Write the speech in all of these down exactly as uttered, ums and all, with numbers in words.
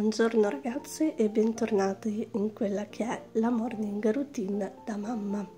Buongiorno ragazzi e bentornati in quella che è la morning routine da mamma.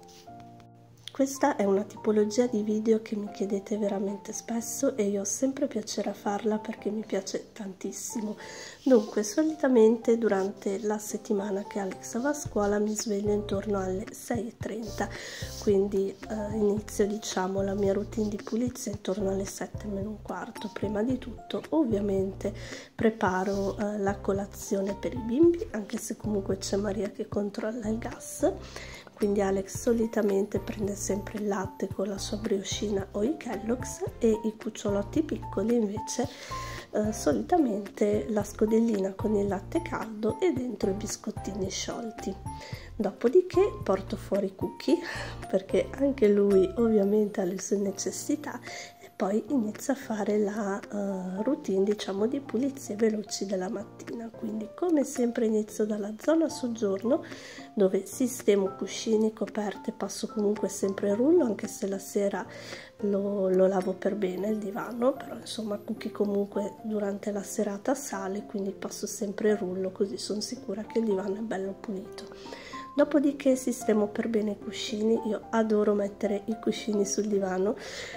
Questa è una tipologia di video che mi chiedete veramente spesso e io ho sempre piacere a farla perché mi piace tantissimo. Dunque, solitamente durante la settimana che Alex va a scuola mi sveglio intorno alle sei e trenta, quindi eh, inizio diciamo la mia routine di pulizia intorno alle sette meno un quarto. Prima di tutto ovviamente preparo eh, la colazione per i bimbi, anche se comunque c'è Maria che controlla il gas. Quindi Alex solitamente prende sempre il latte con la sua brioscina o i Kellogg's e i cucciolotti piccoli invece eh, solitamente la scodellina con il latte caldo e dentro i biscottini sciolti. Dopodiché porto fuori i Cookie perché anche lui ovviamente ha le sue necessità e poi inizio a fare la uh, routine diciamo di pulizie veloci della mattina. Quindi come sempre inizio dalla zona soggiorno dove sistemo cuscini, coperte, passo comunque sempre il rullo anche se la sera lo, lo lavo per bene il divano, però insomma Cookie comunque durante la serata sale, quindi passo sempre il rullo così sono sicura che il divano è bello pulito. Dopodiché sistemo per bene i cuscini. Io adoro mettere i cuscini sul divano,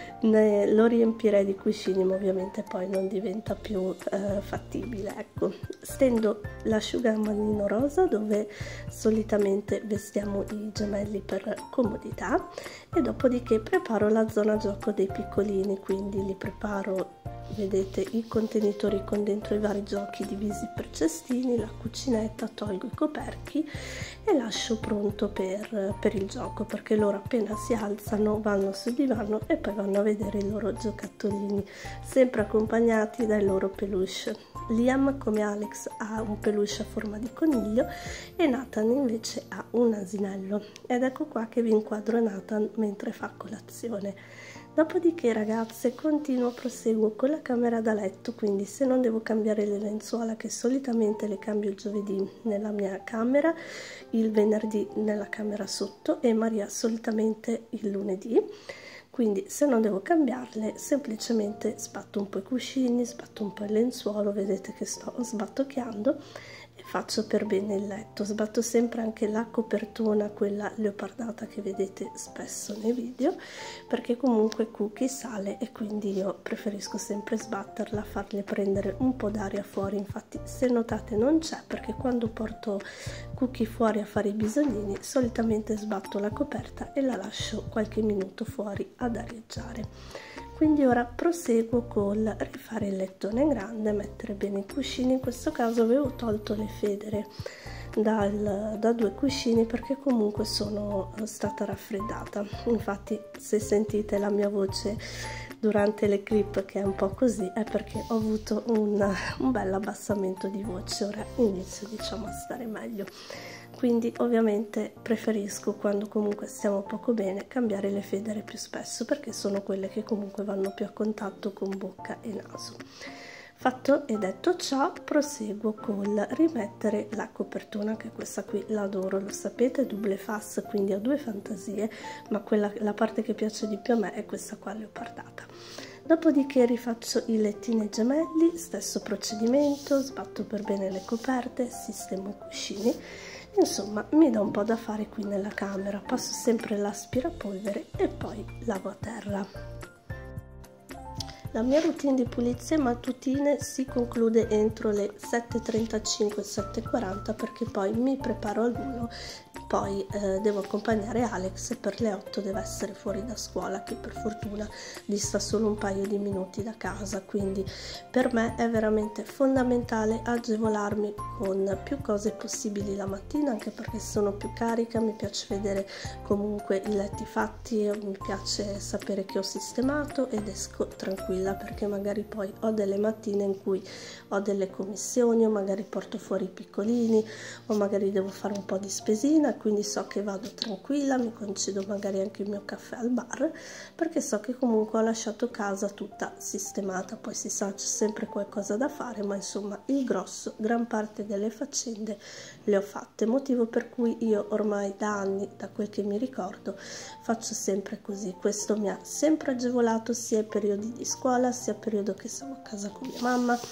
ne, lo riempirei di cuscini ma ovviamente poi non diventa più eh, fattibile. Ecco, stendo l'asciugamanino rosa dove solitamente vestiamo i gemelli per comodità e dopodiché preparo la zona gioco dei piccolini, quindi li preparo, vedete i contenitori con dentro i vari giochi divisi per cestini, la cucinetta, tolgo i coperchi e lascio pronto per, per il gioco, perché loro appena si alzano vanno sul divano e poi vanno a vedere i loro giocattolini, sempre accompagnati dai loro peluche. Liam come Alex ha un peluche a forma di coniglio e Nathan invece ha un asinello, ed ecco qua che vi inquadro Nathan mentre fa colazione. Dopodiché ragazze continuo, proseguo con la camera da letto, quindi se non devo cambiare le lenzuola, che solitamente le cambio il giovedì nella mia camera, il venerdì nella camera sotto e Maria solitamente il lunedì, quindi se non devo cambiarle semplicemente sbatto un po' i cuscini, sbatto un po' il lenzuolo, vedete che sto sbattocchiando e faccio per bene il letto. Sbatto sempre anche la copertona, quella leopardata che vedete spesso nei video, perché comunque Cookie sale e quindi io preferisco sempre sbatterla, farle prendere un po' d'aria fuori. Infatti se notate non c'è, perché quando porto Cookie fuori a fare i bisognini solitamente sbatto la coperta e la lascio qualche minuto fuori ad arieggiare. Quindi ora proseguo col rifare il lettone grande, mettere bene i cuscini. In questo caso avevo tolto le federe dal, da due cuscini perché comunque sono stata raffreddata. Infatti se sentite la mia voce durante le clip che è un po' così è perché ho avuto un, un bel abbassamento di voce. Ora inizio diciamo a stare meglio. Quindi ovviamente preferisco, quando comunque stiamo poco bene, cambiare le federe più spesso perché sono quelle che comunque vanno più a contatto con bocca e naso. Fatto e detto ciò, proseguo col rimettere la copertona, che questa qui l'adoro, lo sapete, double face, quindi ho due fantasie, ma quella, la parte che piace di più a me è questa qua leopardata. Dopodiché rifaccio i lettini gemelli, stesso procedimento, sbatto per bene le coperte, sistemo i cuscini. Insomma, mi dà un po' da fare qui nella camera, passo sempre l'aspirapolvere e poi lavo a terra. La mia routine di pulizie mattutine si conclude entro le sette e trentacinque sette e quaranta perché poi mi preparo al volo, poi eh, devo accompagnare Alex, per le otto deve essere fuori da scuola, che per fortuna dista solo un paio di minuti da casa, quindi per me è veramente fondamentale agevolarmi con più cose possibili la mattina, anche perché sono più carica, mi piace vedere comunque i letti fatti, mi piace sapere che ho sistemato ed esco tranquilla, perché magari poi ho delle mattine in cui ho delle commissioni o magari porto fuori i piccolini o magari devo fare un po' di spesina, quindi so che vado tranquilla, mi concedo magari anche il mio caffè al bar perché so che comunque ho lasciato casa tutta sistemata. Poi si sa, c'è sempre qualcosa da fare, ma insomma il grosso, gran parte delle faccende le ho fatte, motivo per cui io ormai da anni, da quel che mi ricordo, faccio sempre così. Questo mi ha sempre agevolato sia i periodi di scuola sia il periodo che stavo a casa con mia mamma,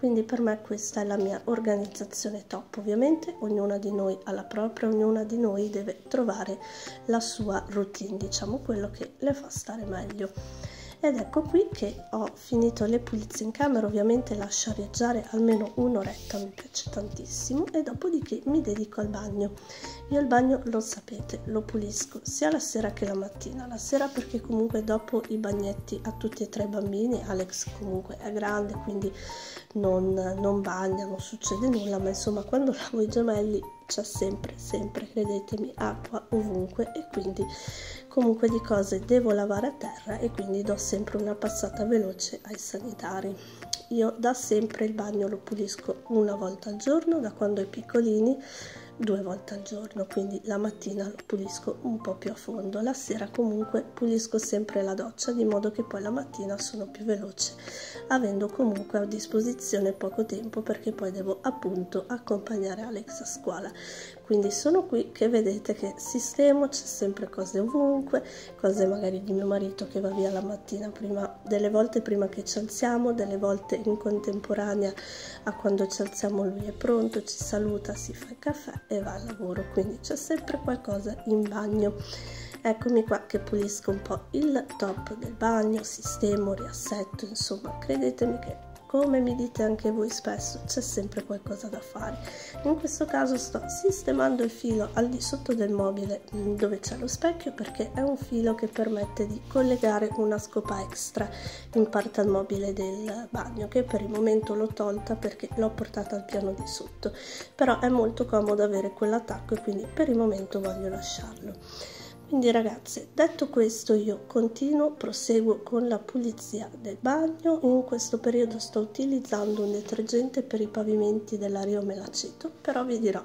quindi per me questa è la mia organizzazione top. Ovviamente ognuna di noi ha la propria, ognuna di noi deve trovare la sua routine, diciamo quello che le fa stare meglio. Ed ecco qui che ho finito le pulizie in camera, ovviamente lascio arieggiare almeno un'oretta, mi piace tantissimo, e dopodiché mi dedico al bagno. Io il bagno, lo sapete, lo pulisco sia la sera che la mattina. La sera perché comunque dopo i bagnetti a tutti e tre i bambini, Alex comunque è grande quindi non, non bagna, non succede nulla, ma insomma quando lavo i gemelli c'è sempre, sempre, credetemi, acqua ovunque, e quindi comunque di cose devo lavare a terra e quindi do sempre una passata veloce ai sanitari. Io da sempre il bagno lo pulisco una volta al giorno, da quando è piccolini due volte al giorno, quindi la mattina lo pulisco un po' più a fondo, la sera comunque pulisco sempre la doccia, di modo che poi la mattina sono più veloce, avendo comunque a disposizione poco tempo perché poi devo appunto accompagnare Alex a scuola. Quindi sono qui che vedete che sistemo, c'è sempre cose ovunque, cose magari di mio marito che va via la mattina prima, delle volte prima che ci alziamo, delle volte in contemporanea a quando ci alziamo lui è pronto, ci saluta, si fa il caffè e va al lavoro, quindi c'è sempre qualcosa in bagno. Eccomi qua che pulisco un po' il top del bagno, sistemo, riassetto, insomma credetemi che, come mi dite anche voi spesso, c'è sempre qualcosa da fare. In questo caso sto sistemando il filo al di sotto del mobile dove c'è lo specchio, perché è un filo che permette di collegare una scopa extra in parte al mobile del bagno, che per il momento l'ho tolta perché l'ho portata al piano di sotto, però è molto comodo avere quell'attacco e quindi per il momento voglio lasciarlo. Quindi ragazze, detto questo, io continuo, proseguo con la pulizia del bagno. In questo periodo sto utilizzando un detergente per i pavimenti dell'Ariome l'aceto, però vi dirò,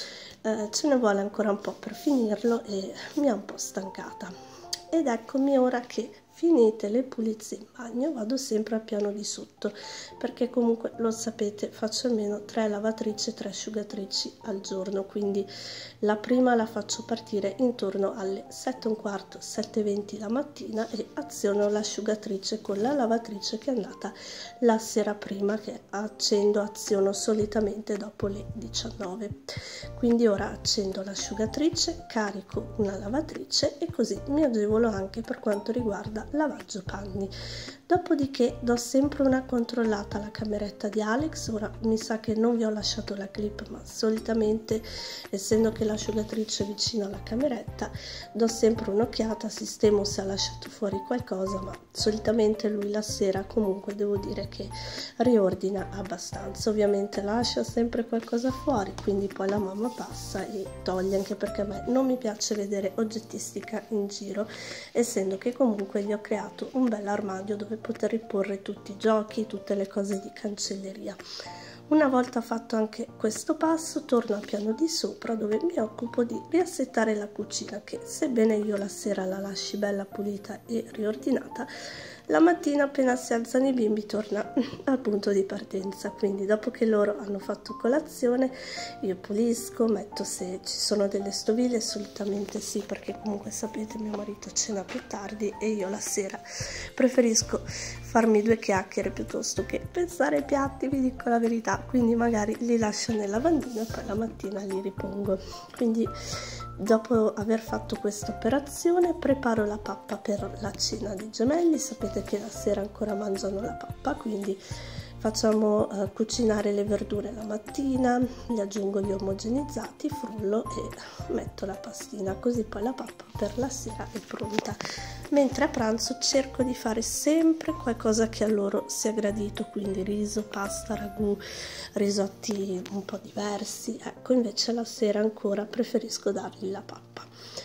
eh, ce ne vuole ancora un po' per finirlo e mi ha un po' stancata. Ed eccomi ora che finite le pulizie in bagno vado sempre al piano di sotto, perché comunque lo sapete, faccio almeno tre lavatrici e tre asciugatrici al giorno, quindi la prima la faccio partire intorno alle sette e un quarto, sette e venti la mattina e aziono l'asciugatrice con la lavatrice che è andata la sera prima, che accendo, aziono solitamente dopo le diciannove. Quindi ora accendo l'asciugatrice, carico una lavatrice e così mi agevolo anche per quanto riguarda lavaggio panni. Dopodiché do sempre una controllata alla cameretta di Alex. Ora mi sa che non vi ho lasciato la clip, ma solitamente, essendo che l'asciugatrice è vicino alla cameretta, do sempre un'occhiata, sistemo se ha lasciato fuori qualcosa, ma solitamente lui la sera comunque devo dire che riordina abbastanza. Ovviamente lascia sempre qualcosa fuori, quindi poi la mamma passa e toglie, anche perché a me non mi piace vedere oggettistica in giro, essendo che comunque gli ho creato un bel armadio dove poter riporre tutti i giochi, tutte le cose di cancelleria. Una volta fatto anche questo passo, torno al piano di sopra dove mi occupo di riassettare la cucina, che sebbene io la sera la lasci bella pulita e riordinata, la mattina appena si alzano i bimbi torna al punto di partenza. Quindi dopo che loro hanno fatto colazione io pulisco, metto se ci sono delle stoviglie, solitamente sì, perché comunque sapete mio marito cena più tardi e io la sera preferisco farmi due chiacchiere piuttosto che pensare ai piatti, vi dico la verità, quindi magari li lascio nel lavandino e poi la mattina li ripongo. Quindi dopo aver fatto questa operazione preparo la pappa per la cena dei gemelli. Sapete che la sera ancora mangiano la pappa, quindi facciamo uh, cucinare le verdure la mattina, gli aggiungo gli omogenizzati, frullo e metto la pastina, così poi la pappa per la sera è pronta. Mentre a pranzo cerco di fare sempre qualcosa che a loro sia gradito, quindi riso, pasta, ragù, risotti un po' diversi. Ecco, invece la sera ancora preferisco dargli la pappa.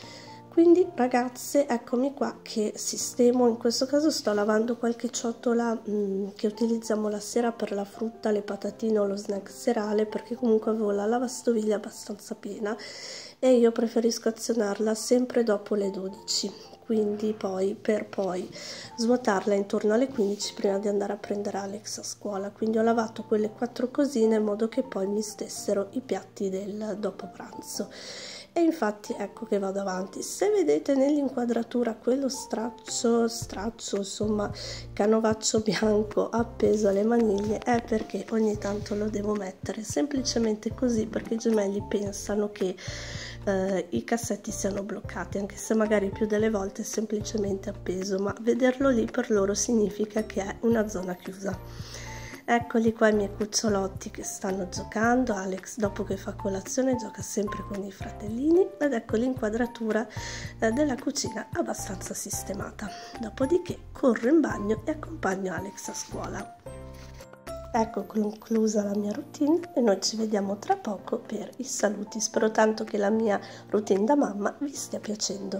Quindi ragazze, eccomi qua che sistemo. In questo caso sto lavando qualche ciotola mh, che utilizziamo la sera per la frutta, le patatine o lo snack serale, perché comunque avevo la lavastoviglie abbastanza piena e io preferisco azionarla sempre dopo le dodici, quindi poi per poi svuotarla intorno alle quindici prima di andare a prendere Alex a scuola. Quindi ho lavato quelle quattro cosine in modo che poi mi stessero i piatti del dopo pranzo. e infatti ecco che vado avanti. Se vedete nell'inquadratura quello straccio, straccio, insomma canovaccio bianco appeso alle maniglie, è perché ogni tanto lo devo mettere, semplicemente così, perché i gemelli pensano che eh, i cassetti siano bloccati, anche se magari più delle volte è semplicemente appeso, ma vederlo lì per loro significa che è una zona chiusa. Eccoli qua i miei cucciolotti che stanno giocando. Alex, dopo che fa colazione, gioca sempre con i fratellini, ed ecco l'inquadratura eh, della cucina abbastanza sistemata. Dopodiché corro in bagno e accompagno Alex a scuola. Ecco conclusa la mia routine e noi ci vediamo tra poco per i saluti. Spero tanto che la mia routine da mamma vi stia piacendo.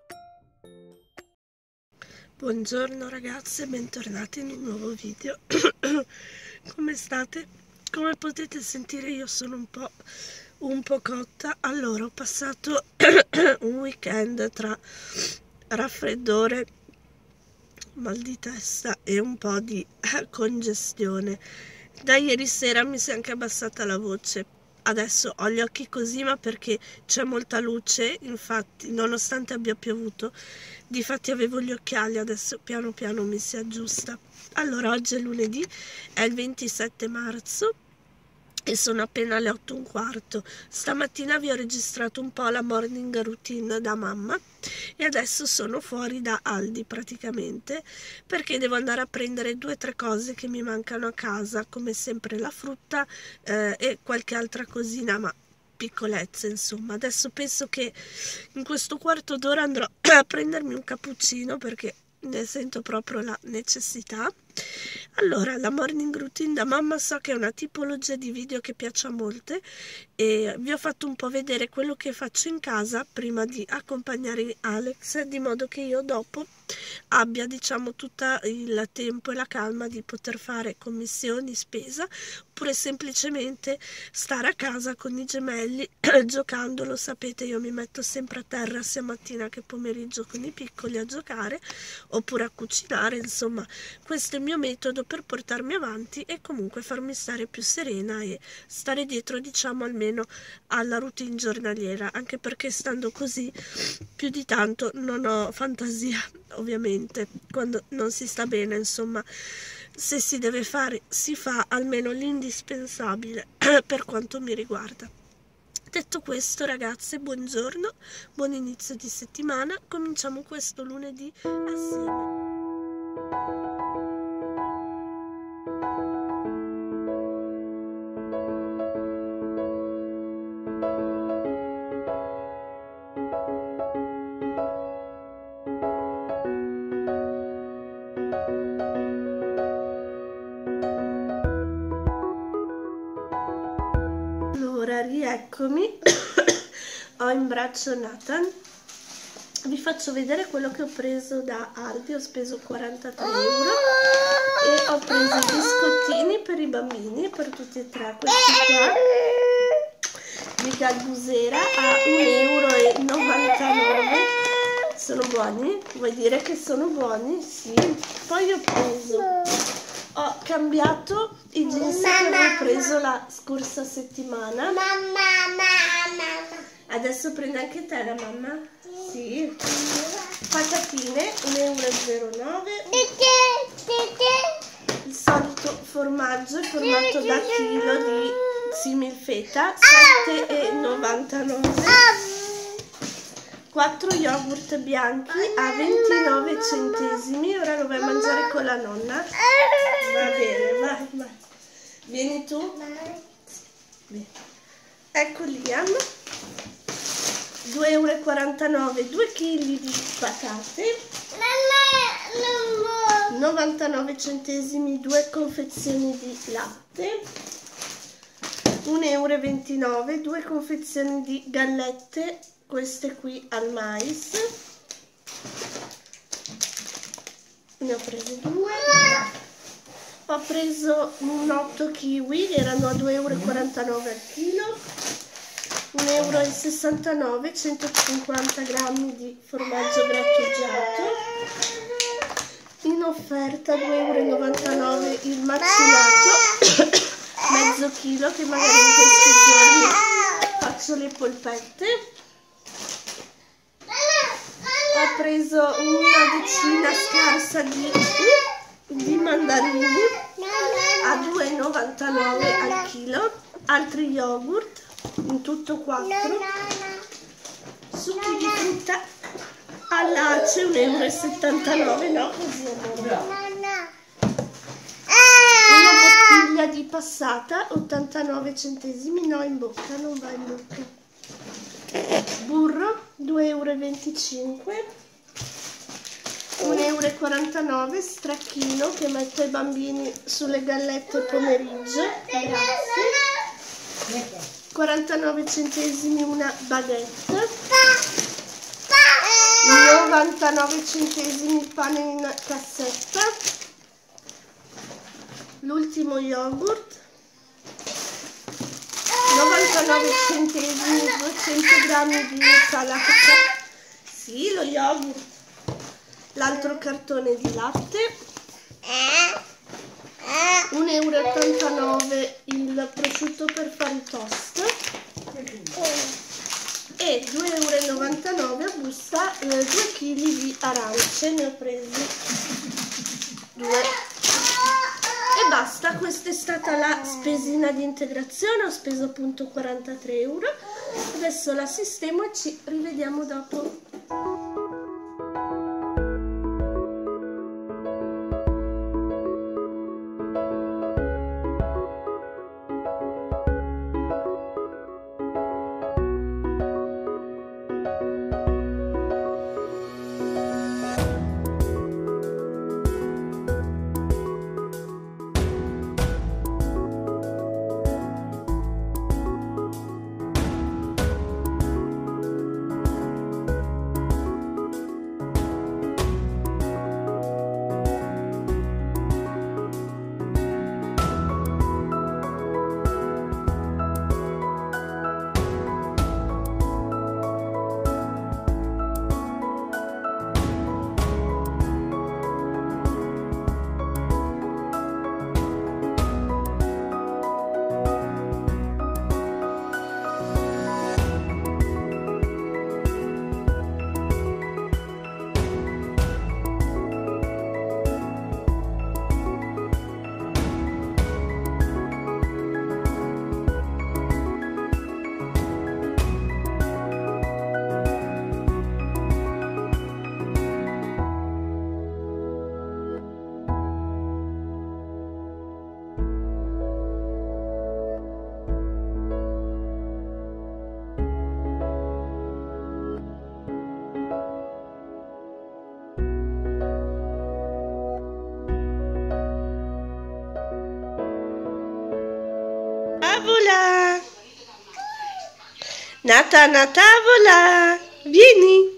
Buongiorno ragazze, bentornati in un nuovo video. Come state? Come potete sentire io sono un po', un po' cotta. Allora, ho passato un weekend tra raffreddore, mal di testa e un po' di congestione. Da ieri sera mi si è anche abbassata la voce. Adesso ho gli occhi così, ma perché c'è molta luce, infatti, nonostante abbia piovuto, difatti avevo gli occhiali, adesso piano piano mi si aggiusta. Allora, oggi è lunedì, è il ventisette marzo e sono appena le otto e un quarto. Stamattina vi ho registrato un po' la morning routine da mamma e adesso sono fuori da Aldi praticamente, perché devo andare a prendere due o tre cose che mi mancano a casa, come sempre la frutta eh, e qualche altra cosina, ma piccolezze insomma. Adesso penso che in questo quarto d'ora andrò a prendermi un cappuccino perché ne sento proprio la necessità. Allora, la morning routine da mamma so che è una tipologia di video che piace a molte e vi ho fatto un po' vedere quello che faccio in casa prima di accompagnare Alex, di modo che io dopo abbia, diciamo, tutto il tempo e la calma di poter fare commissioni, spesa, oppure semplicemente stare a casa con i gemelli giocando. Lo sapete, io mi metto sempre a terra sia mattina che pomeriggio con i piccoli a giocare oppure a cucinare. Insomma, questo è il mio metodo per portarmi avanti e comunque farmi stare più serena e stare dietro, diciamo, almeno alla routine giornaliera, anche perché stando così più di tanto non ho fantasia, ovviamente, quando non si sta bene. Insomma, se si deve fare si fa almeno l'indispensabile per quanto mi riguarda. Detto questo, ragazze, buongiorno, buon inizio di settimana, cominciamo questo lunedì assieme. Allora, rieccomi. Ho in braccio Nathan. Vi faccio vedere quello che ho preso da Aldi. Ho speso quarantatré euro e ho preso i biscottini per i bambini, per tutti e tre, questi qua di Galbusera a un euro e novantanove. Sono buoni? Vuoi dire che sono buoni? Sì. Poi ho preso, ho cambiato i jeans che avevo preso la scorsa settimana. Mamma, mamma. Adesso prende anche te la mamma? Sì. Patatine, un euro e zero nove. Il solito formaggio, formato da chilo di similfeta, sette e novantanove. quattro yogurt bianchi a ventinove centesimi. Ora lo vai a mangiare con la nonna? Va bene, vai, vai. Vieni tu? Bene. Ecco Liam. due euro e quarantanove, due chili di patate. novantanove centesimi, due confezioni di latte. un euro e ventinove, due confezioni di gallette, queste qui al mais. Ne ho prese due. Ho preso un otto kiwi, erano a due euro e quarantanove al chilo. un euro e sessantanove, centocinquanta grammi di formaggio grattugiato. In offerta due euro e novantanove il macinato, mezzo chilo, che magari in questi giorni faccio le polpette. preso una decina scarsa di, di mandarini a due e novantanove al chilo, altri yogurt, in tutto quattro, succhi di frutta all'ace un euro e settantanove, no? Così amore. Una bottiglia di passata, ottantanove centesimi, no in bocca, non va in bocca. Burro, due e venticinque euro, un euro e quarantanove, stracchino che metto ai bambini sulle gallette pomeriggio, grazie. quarantanove centesimi una baguette, novantanove centesimi pane in cassetta, l'ultimo yogurt, novantanove centesimi, duecento grammi di insalata, sì, lo yogurt, l'altro cartone di latte, un euro e ottantanove il prosciutto per fare il toast e due e novantanove euro a busta eh, due chili di arance, ne ho presi due. E basta, questa è stata la spesina di integrazione, ho speso appunto quarantatré euro, adesso la sistemo e ci rivediamo dopo. Tavola! Nata una tavola! Vieni!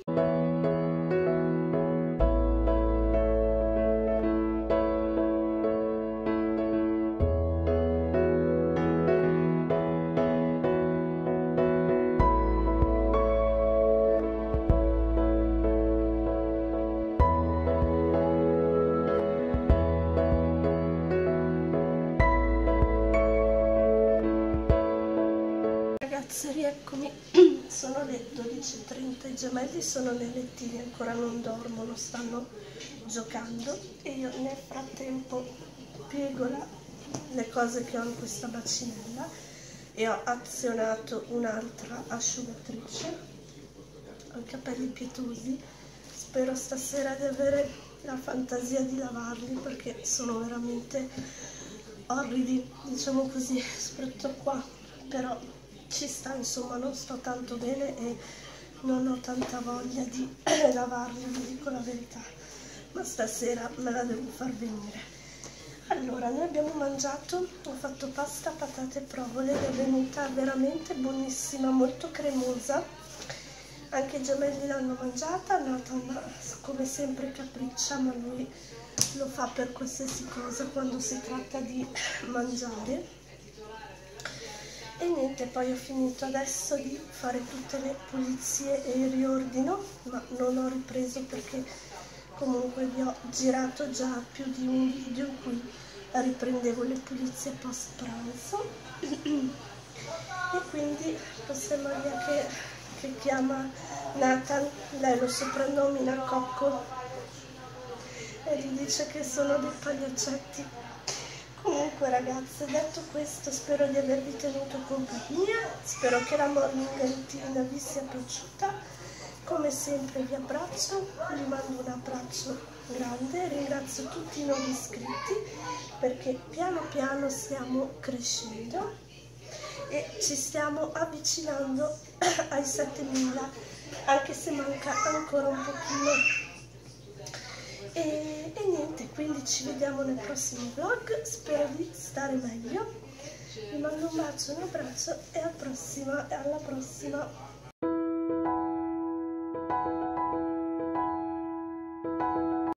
Ragazzi, rieccomi, sono le dodici e trenta, i gemelli sono nei lettini, ancora non dormono, stanno giocando e io nel frattempo piego la, le cose che ho in questa bacinella e ho azionato un'altra asciugatrice. Ho i capelli pietosi, spero stasera di avere la fantasia di lavarli perché sono veramente orridi, diciamo così, soprattutto qua, però ci sta, insomma, non sto tanto bene e non ho tanta voglia di lavarli, vi dico la verità, ma stasera me la devo far venire. Allora, noi abbiamo mangiato, ho fatto pasta, patate e provole ed è venuta veramente buonissima, molto cremosa, anche i gemelli l'hanno mangiata, Nathan come sempre capriccia, ma lui lo fa per qualsiasi cosa quando si tratta di mangiare. E niente, poi ho finito adesso di fare tutte le pulizie e il riordino, ma non ho ripreso perché comunque vi ho girato già più di un video in cui riprendevo le pulizie post pranzo e quindi possiamo dire che, che chiama Nathan, lei lo soprannomina Cocco e gli dice che sono dei pagliaccetti. Comunque ragazze, detto questo, spero di avervi tenuto compagnia, spero che la morning routine vi sia piaciuta. Come sempre vi abbraccio, vi mando un abbraccio grande, ringrazio tutti i nuovi iscritti perché piano piano stiamo crescendo e ci stiamo avvicinando ai settemila, anche se manca ancora un pochino. E, e niente, quindi ci vediamo nel prossimo vlog, spero di stare meglio. Vi mando un bacio, un abbraccio e alla prossima, e alla prossima.